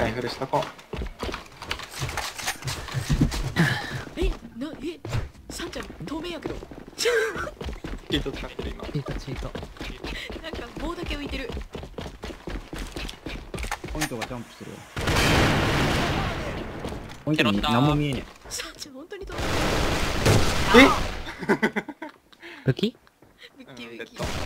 イフルしとこう。 サンちゃん透明やけど。 チート使ってる今。 チート。 なんか棒だけ浮いてる。 ポイントがジャンプするわ。ポイントに何も見えねサンちゃん本当に透え武器明。ウッキウッキ。